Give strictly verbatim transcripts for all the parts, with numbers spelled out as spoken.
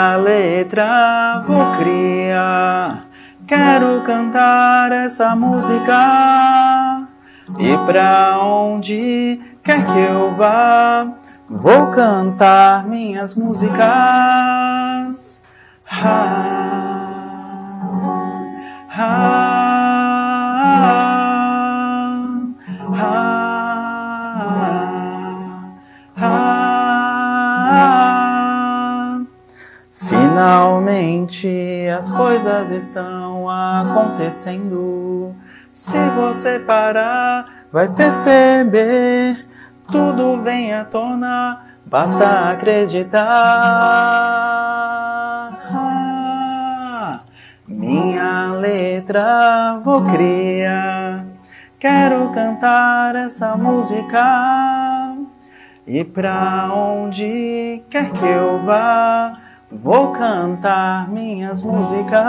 Minha letra vou criar, quero cantar essa música. E pra onde quer que eu vá, vou cantar minhas músicas. Ah, ah, ah, ah. Finalmente as coisas estão acontecendo. Se você parar, vai perceber, tudo vem à tona, basta acreditar. Ah, minha letra vou criar, quero cantar essa música. E pra onde quer que eu vá, vou cantar minhas músicas.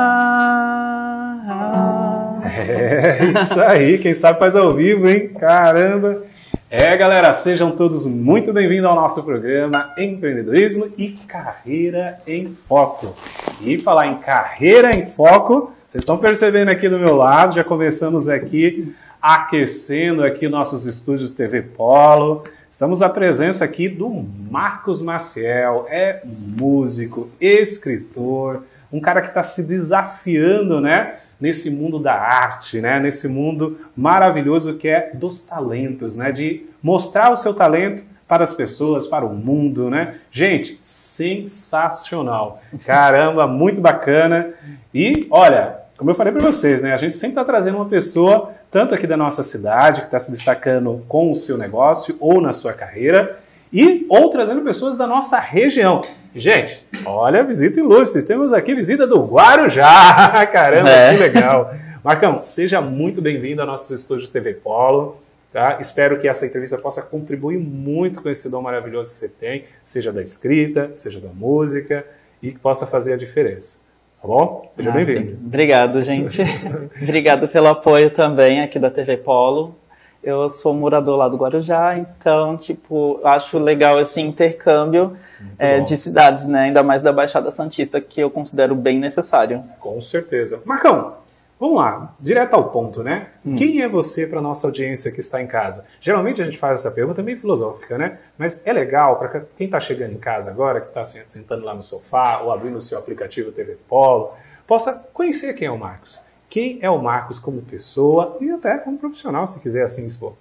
É, isso aí, quem sabe faz ao vivo, hein? Caramba! É, galera, sejam todos muito bem-vindos ao nosso programa Empreendedorismo e Carreira em Foco. E falar em Carreira em Foco, vocês estão percebendo aqui do meu lado, já começamos aqui aquecendo aqui nossos estúdios T V Polo. Estamos à presença aqui do Marcos Maciel, é músico, escritor, um cara que está se desafiando, né? Nesse mundo da arte, né? Nesse mundo maravilhoso que é dos talentos, né? De mostrar o seu talento para as pessoas, para o mundo, né? Gente, sensacional! Caramba, muito bacana! E, olha, como eu falei para vocês, né? A gente sempre está trazendo uma pessoa, tanto aqui da nossa cidade, que está se destacando com o seu negócio ou na sua carreira, e ou trazendo pessoas da nossa região. Gente, olha a visita ilustre. Temos aqui visita do Guarujá. Caramba, é. Que legal. Marcão, seja muito bem-vindo aos nossos estúdios T V Polo. Tá? Espero que essa entrevista possa contribuir muito com esse dom maravilhoso que você tem, seja da escrita, seja da música, e que possa fazer a diferença. Tá bom? Seja ah, bem-vindo. Obrigado, gente. Obrigado pelo apoio também aqui da T V Polo. Eu sou morador lá do Guarujá, então, tipo, acho legal esse intercâmbio é, de cidades, né? Ainda mais da Baixada Santista, que eu considero bem necessário. Com certeza. Marcão, vamos lá, direto ao ponto, né? Hum. Quem é você para nossa audiência que está em casa? Geralmente a gente faz essa pergunta meio filosófica, né? Mas é legal para quem está chegando em casa agora, que está sentando lá no sofá ou abrindo o seu aplicativo T V Polo, possa conhecer quem é o Marcos. Quem é o Marcos como pessoa e até como profissional, se quiser assim expor?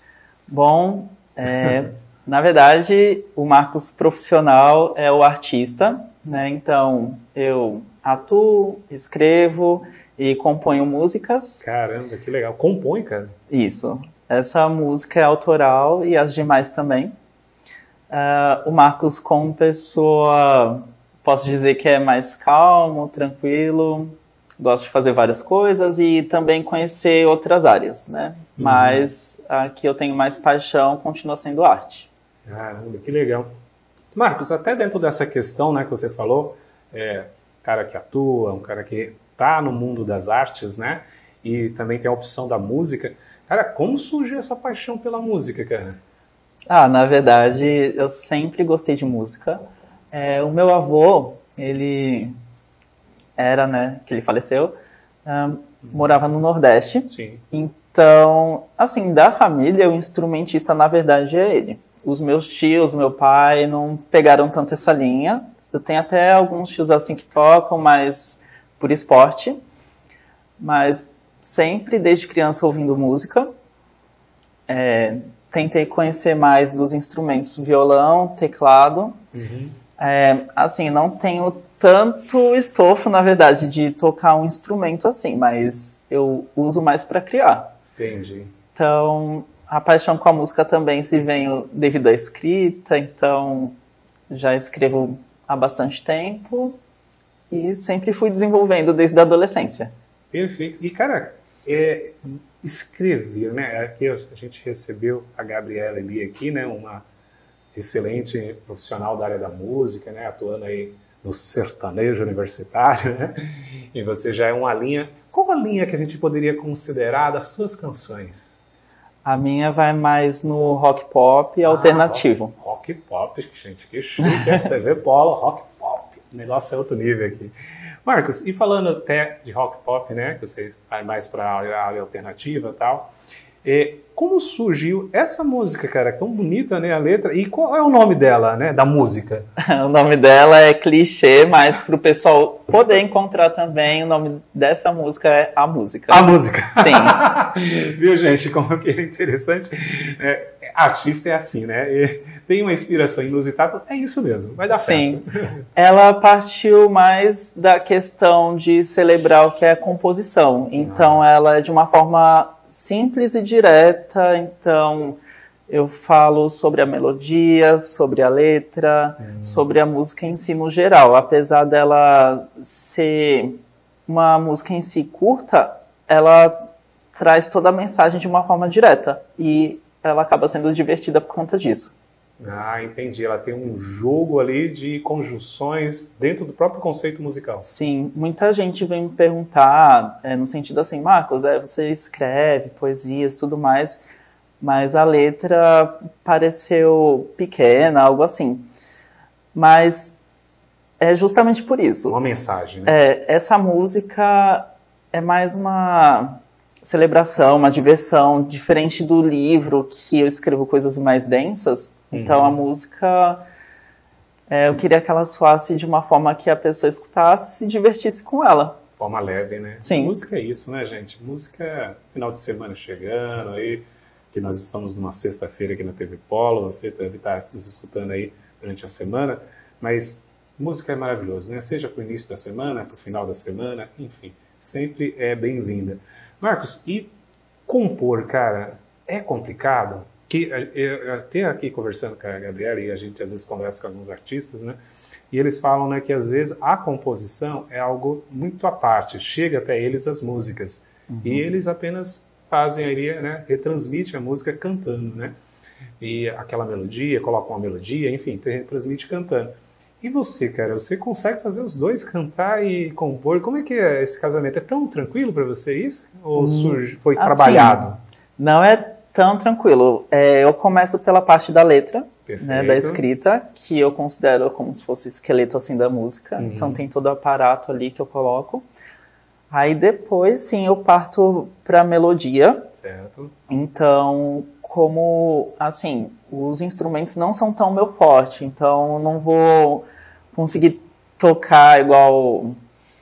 Bom, é, na verdade, o Marcos profissional é o artista, né? Então, eu atuo, escrevo e componho músicas. Caramba, que legal. Compõe, cara? Isso. Essa música é autoral e as demais também. Uh, o Marcos como pessoa, posso dizer que é mais calmo, tranquilo. Gosto de fazer várias coisas e também conhecer outras áreas, né? Uhum. Mas a que eu tenho mais paixão continua sendo arte. Caramba, que legal. Marcos, até dentro dessa questão, né, que você falou, é um cara que atua, um cara que está no mundo das artes, né? E também tem a opção da música. Cara, como surgiu essa paixão pela música, cara? Ah, na verdade, eu sempre gostei de música. É, o meu avô, ele... era, né, que ele faleceu, um, morava no Nordeste. Sim. Então, assim, da família, o instrumentista, na verdade, é ele. Os meus tios, meu pai, não pegaram tanto essa linha. Eu tenho até alguns tios, assim, que tocam, mas por esporte. Mas sempre, desde criança, ouvindo música. É, tentei conhecer mais dos instrumentos, violão, teclado. Uhum. É, assim, não tenho tanto estofo, na verdade, de tocar um instrumento assim, mas eu uso mais para criar. Entendi. Então, a paixão com a música também se vem devido à escrita, então já escrevo há bastante tempo e sempre fui desenvolvendo desde a adolescência. Perfeito. E, cara, é, escrever, né? Aqui a gente recebeu a Gabriela ali aqui, né? Uma excelente profissional da área da música, né? Atuando aí no sertanejo universitário, né? E você já é uma linha... Qual a linha que a gente poderia considerar das suas canções? A minha vai mais no rock pop e ah, alternativo. Rock, rock pop, gente, que chique, é T V Polo, rock pop. O negócio é outro nível aqui. Marcos, e falando até de rock pop, né, que você vai mais para a área alternativa e tal, é, como surgiu essa música, cara, tão bonita, né, a letra, e qual é o nome dela, né, da música? O nome dela é clichê, mas para o pessoal poder encontrar também, o nome dessa música é A Música. A Música. Sim. Viu, gente, como que é interessante. É, artista é assim, né? E tem uma inspiração inusitada, é isso mesmo, vai dar certo. Sim. Ela partiu mais da questão de celebrar o que é composição. Então, ah. ela é de uma forma simples e direta. Então, eu falo sobre a melodia, sobre a letra, hum. sobre a música em si no geral. Apesar dela ser uma música em si curta, ela traz toda a mensagem de uma forma direta. E ela acaba sendo divertida por conta disso. Ah, entendi. Ela tem um jogo ali de conjunções dentro do próprio conceito musical. Sim, muita gente vem me perguntar, é, no sentido assim, Marcos, é, você escreve poesias e tudo mais, mas a letra pareceu pequena, algo assim. Mas é justamente por isso. Uma mensagem, né? É, essa música é mais uma celebração, uma diversão, diferente do livro, que eu escrevo coisas mais densas. Então, uhum. a música, é, eu queria que ela soasse de uma forma que a pessoa escutasse e se divertisse com ela. Forma leve, né? Sim. Música é isso, né, gente? Música é final de semana chegando aí, que nós estamos numa sexta-feira aqui na T V Polo, você deve estar nos escutando aí durante a semana, mas música é maravilhoso, né? Seja para o início da semana, para o final da semana, enfim, sempre é bem-vinda. Marcos, e compor, cara, é complicado? Que eu até aqui conversando com a Gabriela, e a gente às vezes conversa com alguns artistas, né? E eles falam, né, que às vezes a composição é algo muito à parte, chega até eles as músicas, uhum. e eles apenas fazem ali, né, retransmite a música cantando, né? E aquela melodia, colocam uma melodia, enfim, retransmite cantando. E você, cara, você consegue fazer os dois, cantar e compor? Como é que é esse casamento? É tão tranquilo para você isso? Ou surge, foi assim, trabalhado? Não é tão tranquilo. É, eu começo pela parte da letra, né, da escrita, que eu considero como se fosse o esqueleto assim da música. Uhum. Então tem todo o aparato ali que eu coloco. Aí depois, sim, eu parto para a melodia. Certo. Então, como, assim, os instrumentos não são tão meu forte, então eu não vou conseguir tocar igual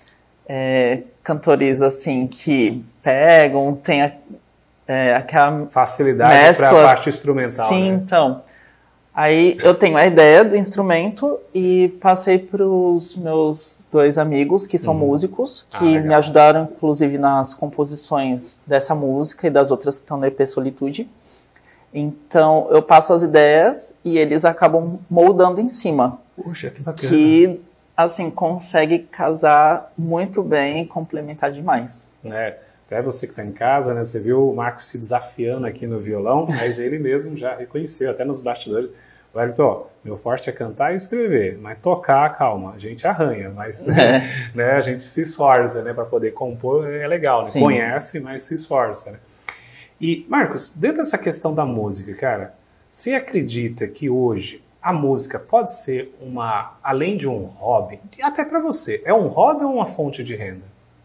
é, cantores, assim, que pegam, tem a, é, aquela facilidade para a parte instrumental. Sim, né? Então. Aí eu tenho a ideia do instrumento e passei para os meus dois amigos, que são uhum. músicos, que ah, me ajudaram, inclusive, nas composições dessa música e das outras que estão no E P Solitude. Então, eu passo as ideias e eles acabam moldando em cima. Puxa, que bacana. Que, assim, consegue casar muito bem e complementar demais. É, até você que está em casa, né, você viu o Marcos se desafiando aqui no violão, mas ele mesmo já reconheceu, até nos bastidores. Wellington, meu forte é cantar e escrever, mas tocar, calma, a gente arranha, mas é. né, a gente se esforça, né, para poder compor, é legal, né? Conhece, mas se esforça, né? E, Marcos, dentro dessa questão da música, cara, você acredita que hoje a música pode ser uma, além de um hobby, até para você, é um hobby ou uma fonte de renda?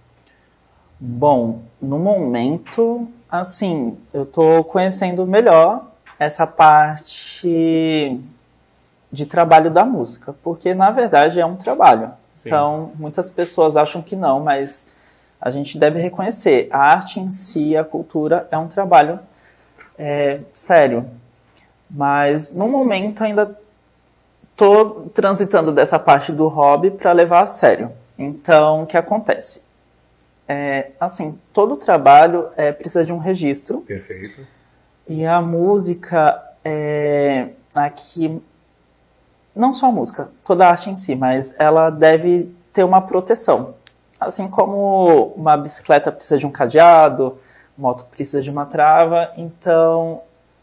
Bom, no momento, assim, eu tô conhecendo melhor essa parte de trabalho da música, porque na verdade é um trabalho. Sim. Então, muitas pessoas acham que não, mas a gente deve reconhecer, a arte em si, a cultura, é um trabalho é, sério. Mas, no momento, ainda estou transitando dessa parte do hobby para levar a sério. Então, o que acontece? É, assim, todo trabalho é, precisa de um registro. Perfeito. E a música, é, aqui, não só a música, toda a arte em si, mas ela deve ter uma proteção. Assim como uma bicicleta precisa de um cadeado, uma moto precisa de uma trava, então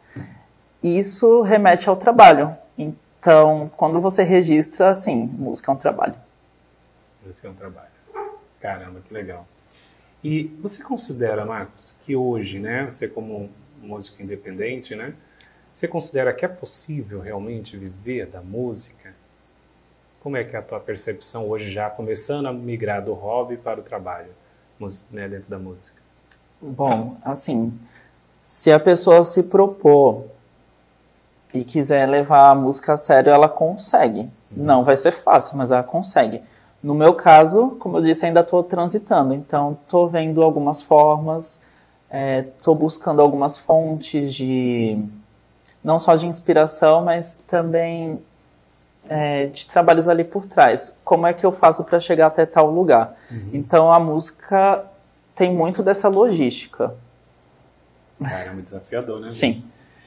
isso remete ao trabalho. Então, quando você registra, sim, música é um trabalho. Música é um trabalho. Caramba, que legal. E você considera, Marcos, que hoje, né, você como músico independente, né, você considera que é possível realmente viver da música? Como é que é a tua percepção hoje, já começando a migrar do hobby para o trabalho, né, dentro da música? Bom, assim, se a pessoa se propor e quiser levar a música a sério, ela consegue. Uhum. Não vai ser fácil, mas ela consegue. No meu caso, como eu disse, ainda estou transitando, então estou vendo algumas formas, estou é, buscando algumas fontes de, não só de inspiração, mas também é, de trabalhos ali por trás. Como é que eu faço para chegar até tal lugar? Uhum. Então a música tem muito dessa logística. Cara, é muito desafiador, né? Sim.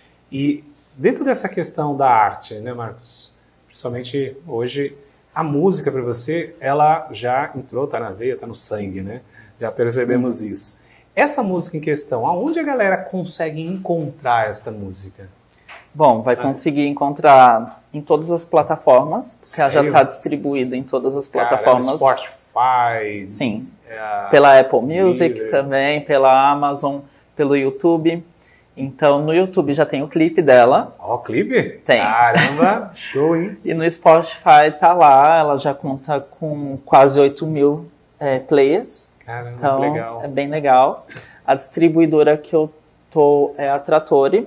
E dentro dessa questão da arte, né, Marcos? Principalmente hoje, a música para você, ela já entrou, tá na veia, tá no sangue, né? Já percebemos hum. isso. Essa música em questão, aonde a galera consegue encontrar esta música? Bom, vai ah. conseguir encontrar em todas as plataformas, porque ela já está distribuída em todas as plataformas. Cara, Spotify. Sim. É pela Apple Music Deezer. Também, pela Amazon, pelo YouTube. Então, no YouTube já tem o clipe dela. Ó, oh, clipe? Tem. Caramba, show, hein? E no Spotify tá lá, ela já conta com quase oito mil é, plays. Caramba, então, que legal. É bem legal. A distribuidora que eu tô é a Trattori.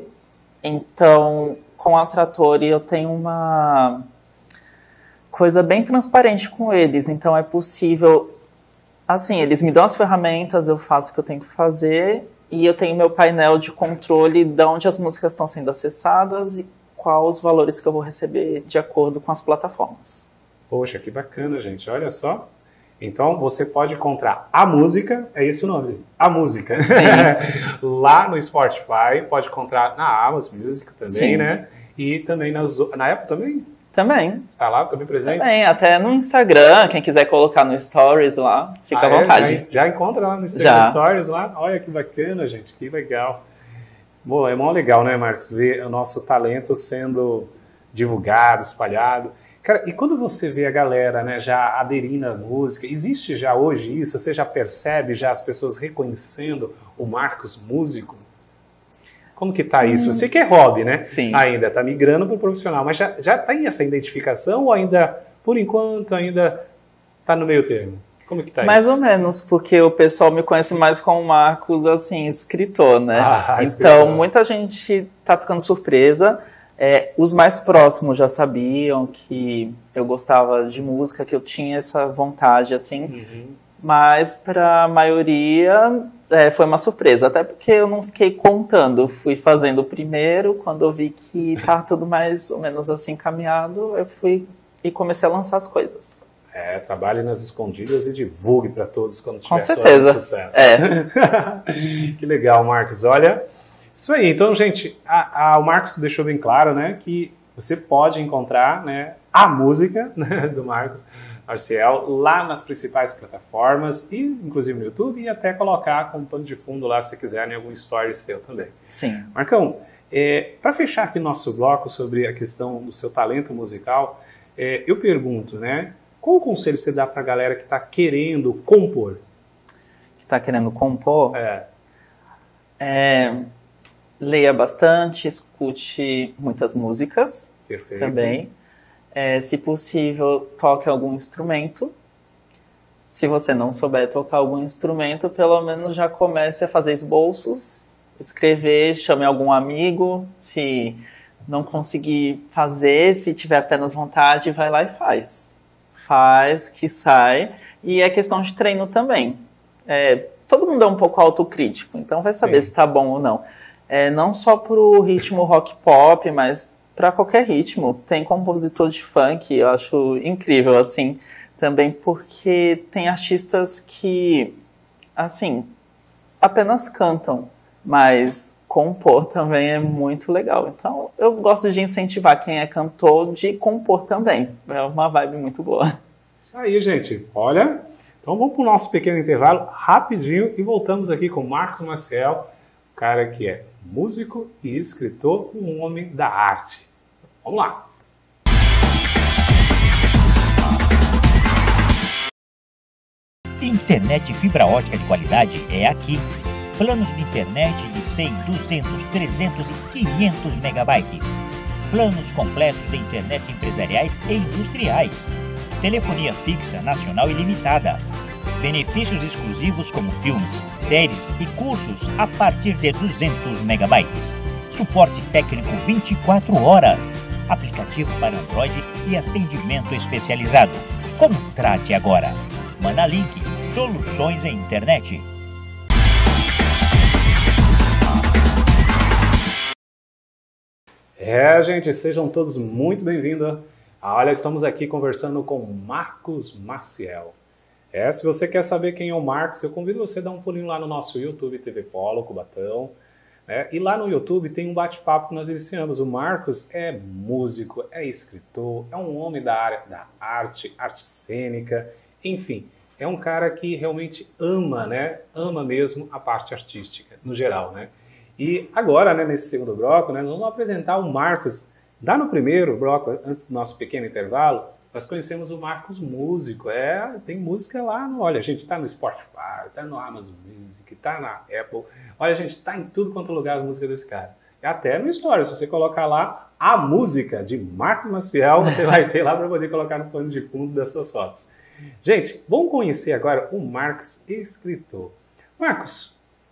Então, com a Trattori eu tenho uma coisa bem transparente com eles. Então, é possível... Assim, eles me dão as ferramentas, eu faço o que eu tenho que fazer... E eu tenho meu painel de controle de onde as músicas estão sendo acessadas e quais os valores que eu vou receber de acordo com as plataformas. Poxa, que bacana, gente. Olha só. Então, você pode encontrar a música, é esse o nome, a música. Sim. Lá no Spotify, pode encontrar na Amazon Music também, Sim. né? E também nas, na Apple também? Também. Tá lá, também presente? Também, até no Instagram, quem quiser colocar no Stories lá, fica ah, à vontade. É? Já, já encontra lá no Instagram já. Stories lá? Olha que bacana, gente, que legal. Bom, é mó legal, né, Marcos, ver o nosso talento sendo divulgado, espalhado. Cara, e quando você vê a galera, né, já aderindo à música, existe já hoje isso? Você já percebe já as pessoas reconhecendo o Marcos músico? Como que tá isso? Você que é hobby, né? Sim. Ainda tá migrando para o profissional, mas já, já tem essa identificação ou ainda, por enquanto, ainda tá no meio termo? Como que tá mais isso? Mais ou menos, porque o pessoal me conhece mais como Marcos, assim, escritor, né? Ah, então, escritor. Muita gente tá ficando surpresa. É, os mais próximos já sabiam que eu gostava de música, que eu tinha essa vontade, assim. Uhum. Mas para a maioria é, foi uma surpresa, até porque eu não fiquei contando, fui fazendo primeiro, quando eu vi que estava tudo mais ou menos assim encaminhado, eu fui e comecei a lançar as coisas. É, trabalhe nas escondidas e divulgue para todos quando tiver Com certeza. sucesso. É. Que legal, Marcos. Olha, isso aí. Então, gente, a, a, o Marcos deixou bem claro, né, que você pode encontrar, né, a música, né, do Marcos Marciel lá nas principais plataformas, e inclusive no YouTube, e até colocar como pano de fundo lá, se quiser, em algum story seu também. Sim. Marcão, é, para fechar aqui nosso bloco sobre a questão do seu talento musical, é, eu pergunto, né, qual o conselho você dá para a galera que está querendo compor? Que está querendo compor? É. É, leia bastante, escute muitas músicas. Perfeito. Também. É, se possível, toque algum instrumento. Se você não souber tocar algum instrumento, pelo menos já comece a fazer esboços, escrever, chame algum amigo. Se não conseguir fazer, se tiver apenas vontade, vai lá e faz. Faz, que sai. E é questão de treino também. É, todo mundo é um pouco autocrítico, então vai saber Sim. se tá bom ou não. É, não só pro ritmo rock pop, mas para qualquer ritmo. Tem compositor de funk, eu acho incrível, assim, também porque tem artistas que, assim, apenas cantam, mas compor também é muito legal. Então, eu gosto de incentivar quem é cantor de compor também. É uma vibe muito boa. Isso aí, gente. Olha, então vamos para o nosso pequeno intervalo, rapidinho, e voltamos aqui com Marcos Marciel, o cara que é músico e escritor, um homem da arte. Vamos lá! Internet fibra ótica de qualidade é aqui. Planos de internet de cem, duzentos, trezentos e quinhentos megabytes. Planos completos de internet empresariais e industriais. telefonia fixa nacional ilimitada. Benefícios exclusivos como filmes, séries e cursos a partir de duzentos megabytes. Suporte técnico vinte e quatro horas. Aplicativo para Android e atendimento especializado. Contrate agora. Manalink, soluções em internet. É, gente, sejam todos muito bem-vindos. Olha, estamos aqui conversando com Marcos Maciel. É, se você quer saber quem é o Marcos, eu convido você a dar um pulinho lá no nosso YouTube, T V Polo, Cubatão. Né? E lá no YouTube tem um bate-papo que nós iniciamos. O Marcos é músico, é escritor, é um homem da área da arte, arte cênica, enfim, é um cara que realmente ama, né? Ama mesmo a parte artística, no geral, né? E agora, né, nesse segundo bloco, né, nós vamos apresentar o Marcos. Lá no primeiro bloco, antes do nosso pequeno intervalo, nós conhecemos o Marcos músico. É, tem música lá, no, olha, a gente tá no Spotify, tá no Amazon Music, tá na Apple. Olha, a gente tá em tudo quanto lugar a música desse cara. Até no Stories, se você colocar lá a música de Marcos Maciel, você vai ter lá para poder colocar no plano de fundo das suas fotos. Gente, vamos conhecer agora o Marcos escritor. Marcos,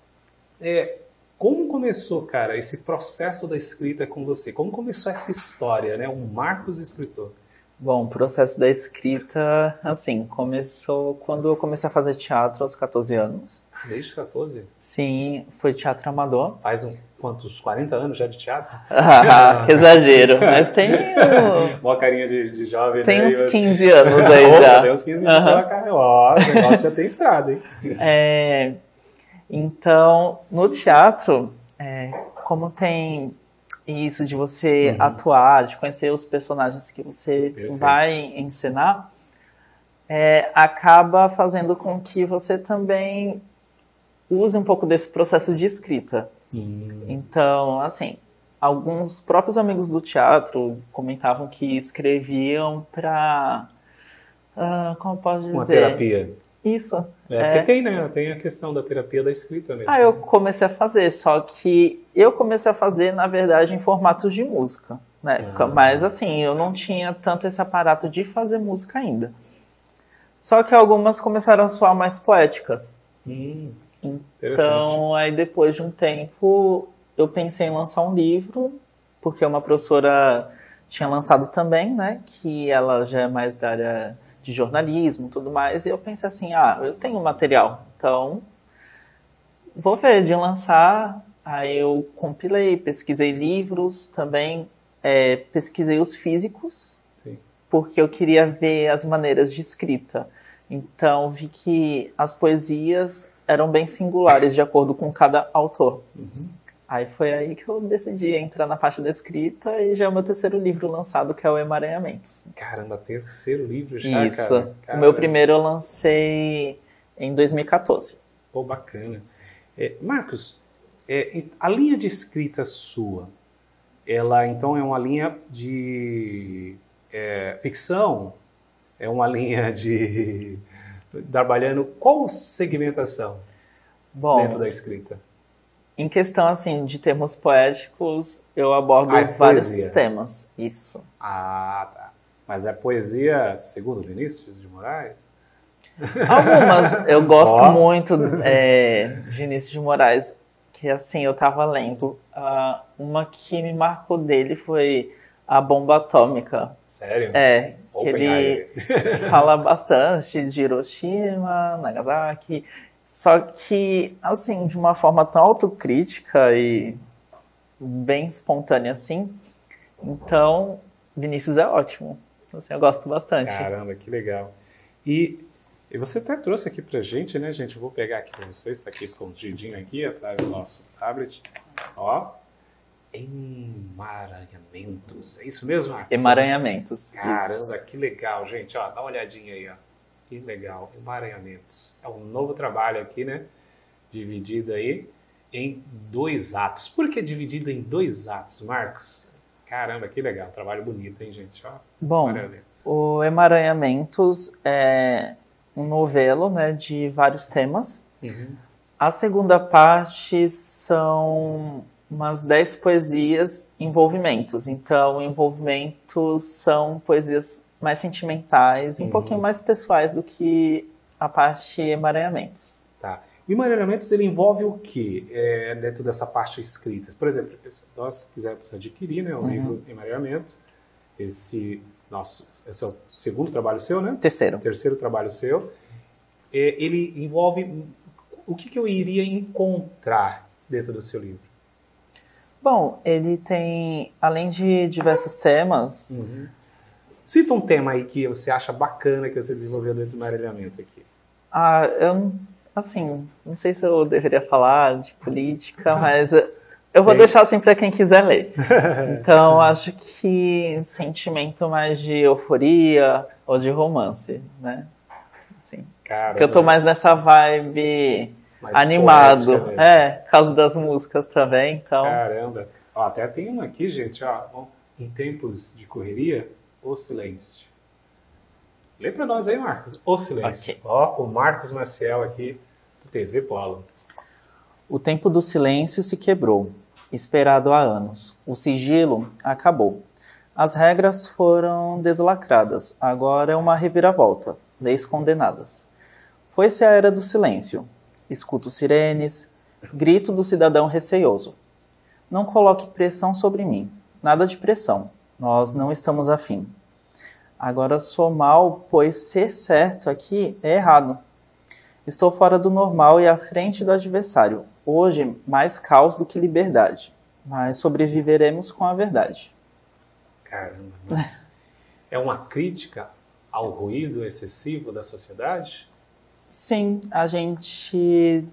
é... como começou, cara, esse processo da escrita com você? Como começou essa história, né? Um Marcos escritor. Bom, o processo da escrita, assim, começou quando eu comecei a fazer teatro aos catorze anos. Desde os catorze? Sim, foi teatro amador. Faz um, quantos? quarenta anos já de teatro? Ah, que exagero. Mas tem... Um... Uma carinha de, de jovem, tem né? uns Mas... quinze anos aí Opa, já. Tem uns quinze anos pela cara. Ó, o negócio já tem estrada, hein? É... Então, no teatro, é, como tem isso de você uhum. atuar, de conhecer os personagens que você Perfeito. vai encenar, é, acaba fazendo com que você também use um pouco desse processo de escrita. Uhum. Então, assim, alguns próprios amigos do teatro comentavam que escreviam para... Uh, como eu posso dizer? Uma terapia. Isso. É, é, porque tem, né? Tem a questão da terapia da escrita mesmo. Ah, eu comecei a fazer, só que eu comecei a fazer, na verdade, em formatos de música, né? Ah. Mas, assim, eu não tinha tanto esse aparato de fazer música ainda. Só que algumas começaram a soar mais poéticas. Hum, então, aí depois de um tempo, eu pensei em lançar um livro, porque uma professora tinha lançado também, né? Que ela já é mais da área... de jornalismo e tudo mais, e eu pensei assim, ah, eu tenho material, então vou ver de lançar. Aí eu compilei, pesquisei livros também, é, pesquisei os físicos, Sim. porque eu queria ver as maneiras de escrita. Então vi que as poesias eram bem singulares de acordo com cada autor. Uhum. Aí foi aí que eu decidi entrar na parte da escrita e já é o meu terceiro livro lançado, que é o Emaranhamentos. Caramba, terceiro livro já, Isso. cara? Isso. O meu primeiro eu lancei em dois mil e catorze. Pô, bacana. É, Marcos, é, a linha de escrita sua, ela então é uma linha de é, ficção? É uma linha de... trabalhando... Qual segmentação Bom, dentro da escrita? Em questão, assim, de termos poéticos, eu abordo ah, é vários poesia. temas. Isso. Ah, tá. Mas é poesia segundo Vinícius de Moraes? Algumas. Eu gosto oh. muito é, de Vinícius de Moraes, que, assim, eu tava lendo. Uh, uma que me marcou dele foi A Bomba Atômica. Sério? É. Que ele fala bastante de Hiroshima, Nagasaki... Só que, assim, de uma forma tão autocrítica e bem espontânea assim. Então, Vinícius é ótimo. Assim, eu gosto bastante. Caramba, que legal. E, e você até trouxe aqui pra gente, né, gente? Eu vou pegar aqui pra vocês, tá aqui escondidinho aqui, atrás do nosso tablet. Ó, Emaranhamentos. É isso mesmo, Marcos? Emaranhamentos. Caramba, isso. Que legal, gente. Ó, dá uma olhadinha aí, ó. Que legal, Emaranhamentos. É um novo trabalho aqui, né? Dividido aí em dois atos. Por que dividido em dois atos, Marcos? Caramba, que legal. Trabalho bonito, hein, gente? Ó, Bom, o Emaranhamentos é um novelo, né, de vários temas. Uhum. A segunda parte são umas dez poesias envolvimentos. Então, envolvimentos são poesias mais sentimentais, um Uhum. pouquinho mais pessoais do que a parte emaranhamentos. Tá. O emaranhamentos, ele envolve o quê é, dentro dessa parte escrita? Por exemplo, se nós quisermos adquirir, né, o Uhum. livro Emaranhamento, esse, nosso, esse é o segundo trabalho seu, né? Terceiro. Terceiro trabalho seu. É, ele envolve o que, que eu iria encontrar dentro do seu livro? Bom, ele tem, além de diversos temas, Uhum. Cita um tema aí que você acha bacana que você desenvolveu dentro do emaranhamento aqui. ah, eu, assim, não sei se eu deveria falar de política, mas eu vou Tem. deixar assim para quem quiser ler. Então, acho que sentimento mais de euforia ou de romance, né? Assim, Cara, porque eu tô mais nessa vibe mais animado. poética mesmo. É, por causa das músicas também, então... Caramba. Ó, até tem um aqui, gente, ó. Ó, em tempos de correria, o silêncio. Lê pra nós aí, Marcos. O silêncio. Ok. Ó, o Marcos Maciel aqui, do T V Polo. O tempo do silêncio se quebrou, esperado há anos. O sigilo acabou. As regras foram deslacradas. Agora é uma reviravolta. Leis condenadas. Foi-se a era do silêncio. Escuto sirenes, grito do cidadão receioso. Não coloque pressão sobre mim. Nada de pressão. Nós não estamos afim. Agora sou mal, pois ser certo aqui é errado. Estou fora do normal e à frente do adversário. Hoje, mais caos do que liberdade. Mas sobreviveremos com a verdade. Caramba. Né? É uma crítica ao ruído excessivo da sociedade? Sim, a gente...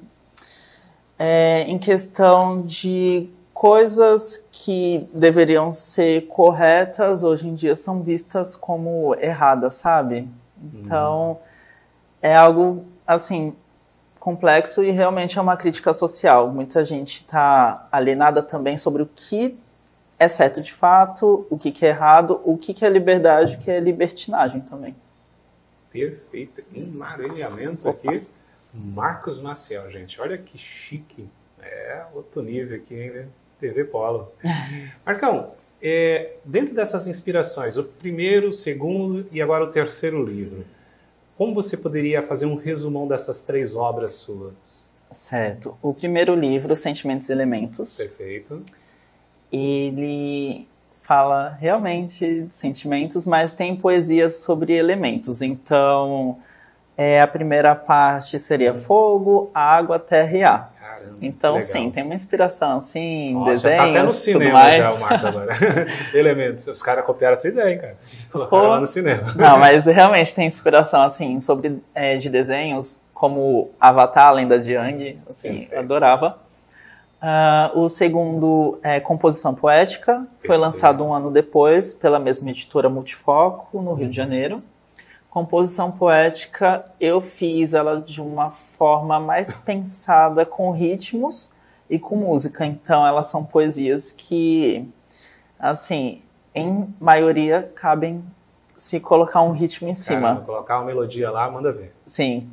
É, em questão de coisas que deveriam ser corretas, hoje em dia são vistas como erradas, sabe? Então, é algo, assim, complexo e realmente é uma crítica social. Muita gente está alienada também sobre o que é certo de fato, o que, que é errado, o que, que é liberdade, o que é libertinagem também. Perfeito. Emaranhamento aqui. Marcos Maciel, gente. Olha que chique. É outro nível aqui, hein, né? T V Polo. Marcão, é, dentro dessas inspirações, o primeiro, o segundo e agora o terceiro livro, como você poderia fazer um resumão dessas três obras suas? Certo. O primeiro livro, Sentimentos e Elementos, Perfeito. ele fala realmente de sentimentos, mas tem poesias sobre elementos. Então, é, a primeira parte seria fogo, água, terra e ar. Caramba, Então, legal. sim, tem uma inspiração, assim, Nossa, desenhos, já tá até no tudo cinema mais. já o Marco agora. Elementos. Os caras copiaram a tua ideia, hein, cara? Colocaram Pô. lá no cinema. Não, mas realmente tem inspiração, assim, sobre é, de desenhos, como Avatar, a Lenda de Aang, assim, Perfeito. eu adorava. Uh, o segundo é Composição Poética, foi Perfeito. lançado um ano depois pela mesma editora Multifoco, no Rio de Janeiro. Composição Poética, eu fiz ela de uma forma mais pensada com ritmos e com música. Então, elas são poesias que, assim, em maioria, cabem se colocar um ritmo em cima. Caramba, colocar uma melodia lá, manda ver. Sim.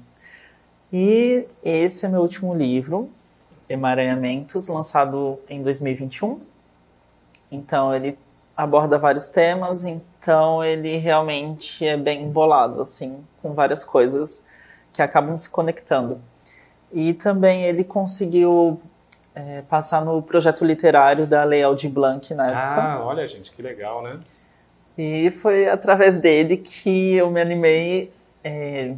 E esse é meu último livro, Emaranhamentos, lançado em dois mil e vinte e um. Então, ele aborda vários temas, então ele realmente é bem embolado, assim, com várias coisas que acabam se conectando. E também ele conseguiu é, passar no projeto literário da Lei Aldir Blanc na época. Ah, olha, gente, que legal, né? E foi através dele que eu me animei é,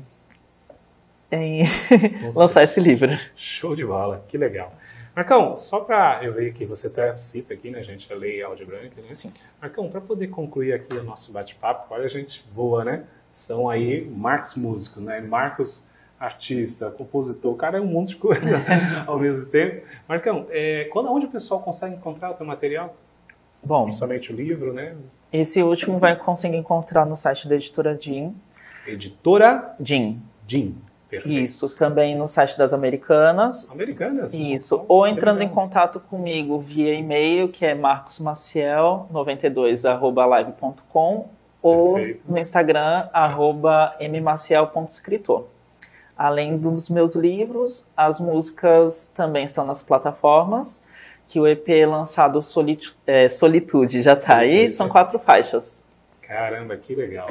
em lançar esse livro. Show de bola, que legal. Marcão, só para eu ver que você até cita aqui, né, gente, a Lei Aldir Blanc, né? Sim. Marcão, para poder concluir aqui o nosso bate-papo, olha, a gente boa, né? São aí Marcos músico, né? Marcos artista, compositor, o cara é um monte de coisa ao mesmo tempo. Marcão, é, quando, onde o pessoal consegue encontrar o teu material? Bom, Não somente o livro, né? esse último vai conseguir encontrar no site da editora Jim. Editora Jim. Jim. Perfeito. Isso, também no site das Americanas. Americanas. Isso, ou entrando Legal. em contato comigo via e-mail, que é marcosmaciel noventa e dois arroba live ponto com, ou Perfeito. no Instagram, arroba mmaciel ponto escritor. Além dos meus livros, as músicas também estão nas plataformas, que o E P lançado Solitu- é, Solitude já está aí, Solitude. são quatro faixas. Caramba, que legal.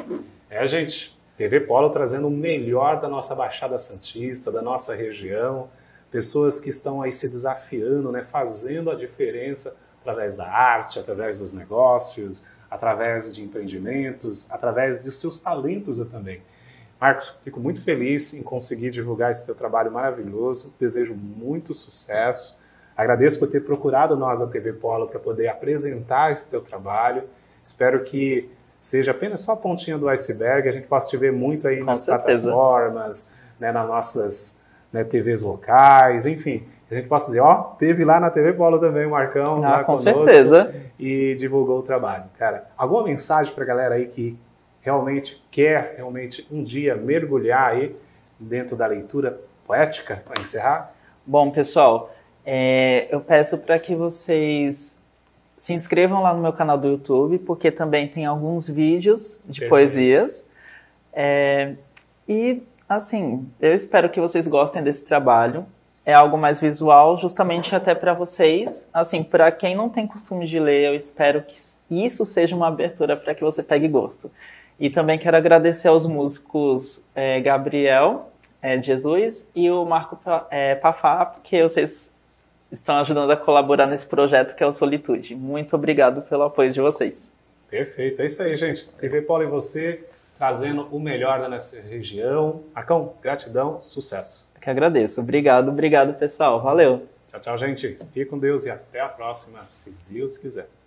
É, gente, T V Polo trazendo o melhor da nossa Baixada Santista, da nossa região, pessoas que estão aí se desafiando, né, fazendo a diferença através da arte, através dos negócios, através de empreendimentos, através de seus talentos também. Marcos, fico muito feliz em conseguir divulgar esse teu trabalho maravilhoso, desejo muito sucesso, agradeço por ter procurado nós da T V Polo para poder apresentar esse teu trabalho, espero que seja apenas só a pontinha do iceberg, a gente possa te ver muito aí Com nas certeza. plataformas, né, nas nossas, né, T Vs locais, enfim, a gente possa dizer, ó, teve lá na T V Polo também o Marcão, Ah, lá com conosco, certeza. e divulgou o trabalho. Cara, alguma mensagem para a galera aí que realmente quer, realmente um dia mergulhar aí dentro da leitura poética, para encerrar? Bom, pessoal, é, eu peço para que vocês se inscrevam lá no meu canal do YouTube, porque também tem alguns vídeos de Perfeito. poesias. É, e, assim, eu espero que vocês gostem desse trabalho. É algo mais visual, justamente até para vocês. Assim, para quem não tem costume de ler, eu espero que isso seja uma abertura para que você pegue gosto. E também quero agradecer aos músicos é, Gabriel é, de Jesus e o Marco é, Pafá, porque vocês estão ajudando a colaborar nesse projeto que é o Solitude. Muito obrigado pelo apoio de vocês. Perfeito, é isso aí, gente. T V Polo e você, trazendo o melhor da nossa região. Marcão, gratidão, sucesso. Eu que agradeço. Obrigado, obrigado, pessoal. Valeu. Tchau, tchau, gente. Fique com Deus e até a próxima, se Deus quiser.